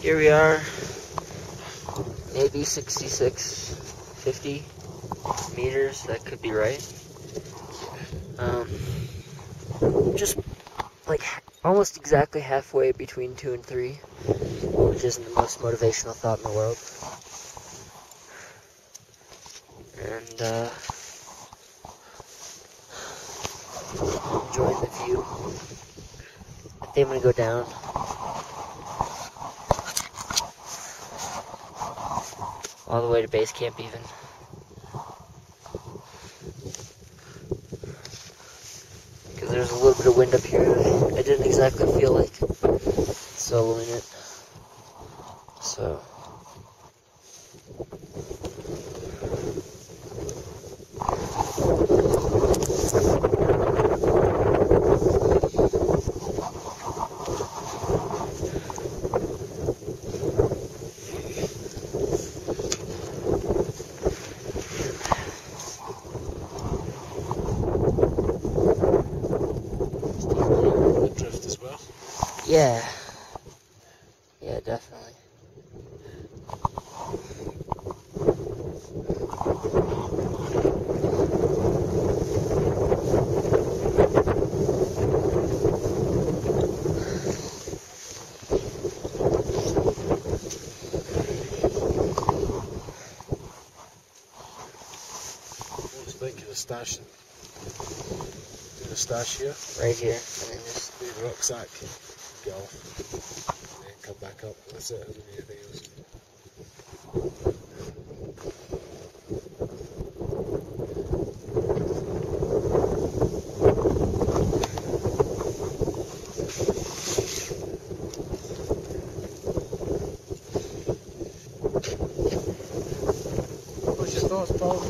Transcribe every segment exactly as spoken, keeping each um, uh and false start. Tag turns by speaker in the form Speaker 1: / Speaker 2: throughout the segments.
Speaker 1: Here we are, maybe sixty-six, fifty meters, that could be right. Um, just like almost exactly halfway between two and three, which isn't the most motivational thought in the world. And, uh, enjoying the view. I think I'm gonna go down. All the way to base camp even. Because there's a little bit of wind up here. I didn't exactly feel like soloing it. So. Yeah. Yeah, definitely.
Speaker 2: Let's make it a stash. Do the stash here.
Speaker 1: Right here. And then just
Speaker 2: do the rucksack. Get off. And then come back up. That's it. I don't need anything else. What's your thoughts, Paul?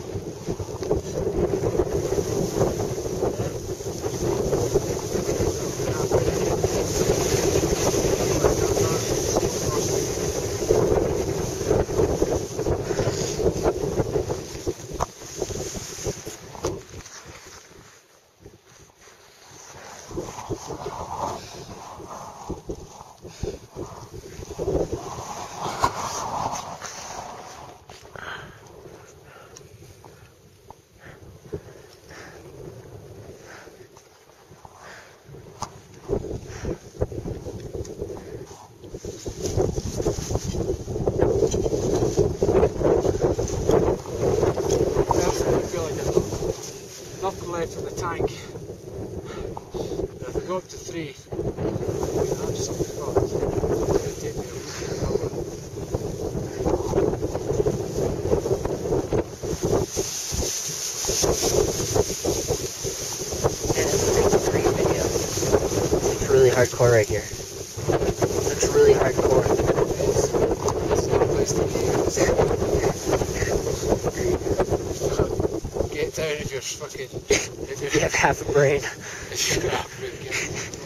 Speaker 2: Nothing left in the tank. If I go up to three, I'm just something got. It's going to take me a week to recover.
Speaker 1: And it's a big three video. It's really hardcore right here. Looks really hardcore.
Speaker 2: It's, it's not a place to be. Get down if you're fucking. If you're
Speaker 1: You have half a brain.
Speaker 2: if you're half a brain.